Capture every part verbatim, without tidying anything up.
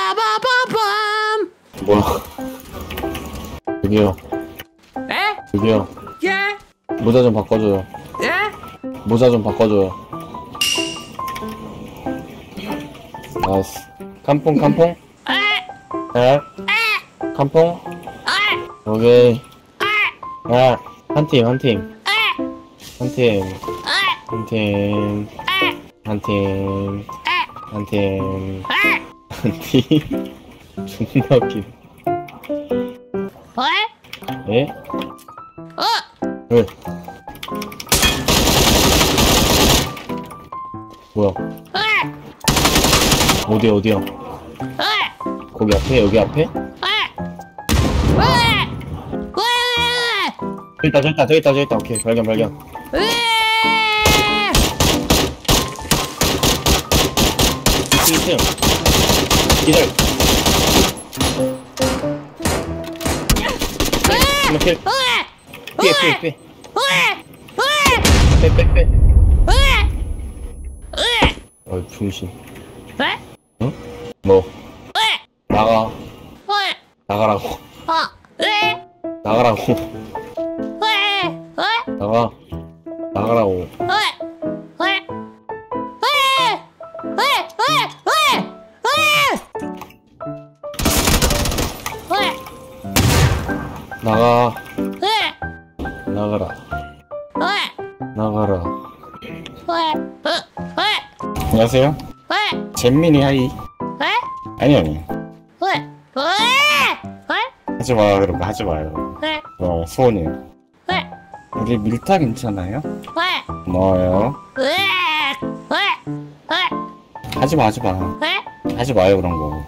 빠바바밤. 뭐야? 저기요. 에? 저기요. 예? 모자 좀 바꿔줘요. 예? 모자 좀 바꿔줘요. 나이스. 칸퐁 칸퐁. 에? 에? 에? 칸퐁. 에? 오케이. 에? 야, 한 팀, 한 팀, 에? 한 팀, 에? 한 팀, 에? 한 팀, 에? 한 팀, 에? 한 팀. 존나 웃기네. 어? 예? 어? 왜? 뭐야? 에? 어디 어디야? 에? 거기 앞에? 여기 앞에? 에? 왜? 왜? 저기 있다 저기 있다 저기 있다 저기 있다. 오케이 발견 발견. 왜? 이 층 이 층 기다려. 한번 킬. 피해 피해 피해. 빼 빼 빼. 어이 중신. 응? 뭐? 나가. 나가라고. 나가라고. 나가. 나가라고. 나가. 나가라. 나가라. 안녕하세요. 잼민이 하이. 아니 아니. 하지 마 그런 거 하지 마요. 어 소원이에요. 우리 밀타 괜찮아요? 고마워요. 하지 마 하지 마. 하지 마요 그런 거.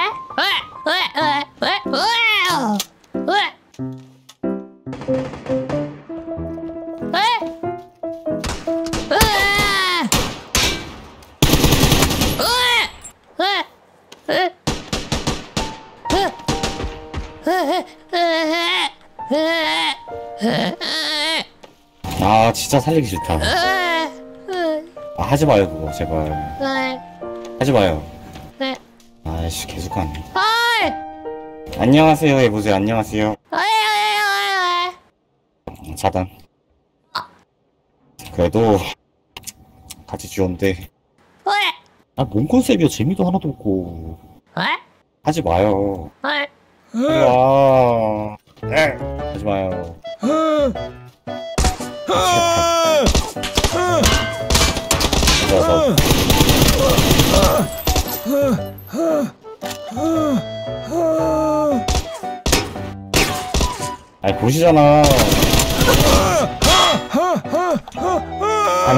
아 진짜 살리기 싫다. 아, 하지 마요 그거 제발. 하지 마요. 아이씨 계속 하네. 안녕하세요 해보세요. 안녕하세요. 차단. 그래도 같이 지웠는데 아 뭔 컨셉이야. 재미도 하나도 없고. 하지 마요. 하지마. 하지 마요. 아니 보시잖아. 아니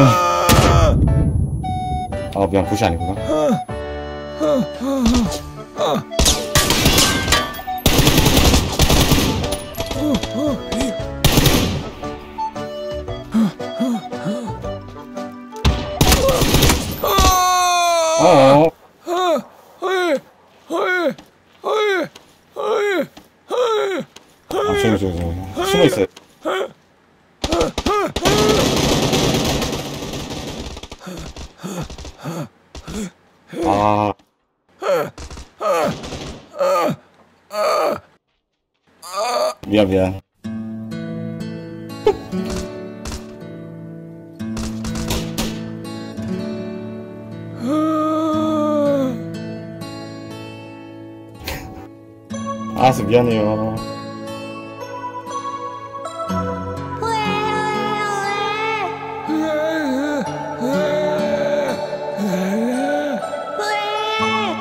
아 미안 보시 아니구나. 어어 아 저기 저기 저기 숨어있어요. 아 미안 미안. 알았어 미안해요. 왜?